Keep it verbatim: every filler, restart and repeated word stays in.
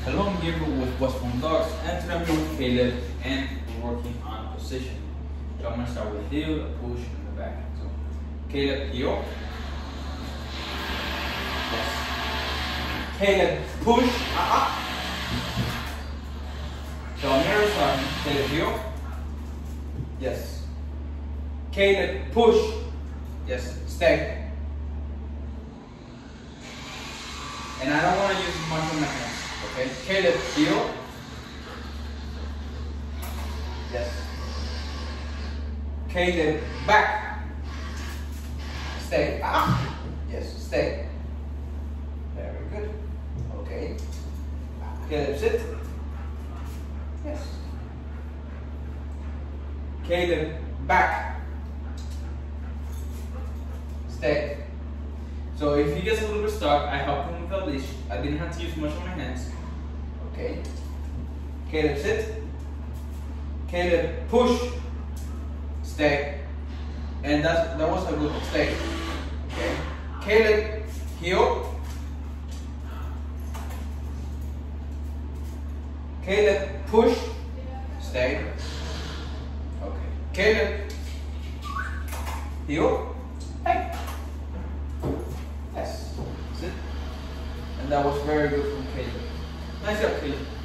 The long here was, was from dogs, and today I'm here with Caleb, and we're working on position. So I'm gonna start with heel, a push, and the back. So Caleb, heel. Yes. Caleb, push. Uh-uh. So I'm here starting. Caleb, heel. Yes. Caleb, push. Yes. Stay. And I don't want to use much of my hands. Okay, Caleb, heel. Yes. Caleb, back. Stay. Ah. Yes, stay. Very good. Okay. Caleb, sit. Yes. Caleb, back. Stay. So if he gets a little bit stuck, I help him with the leash. I didn't have to use much of my hands. Okay. Caleb, sit. Caleb, push. Stay. And that's, that was a good one. Stay. Okay. Caleb, heel. Caleb, push. Stay. Okay. Caleb, heel. Hey. Yes. Sit. And that was very good from Caleb. Nice job, Caleb.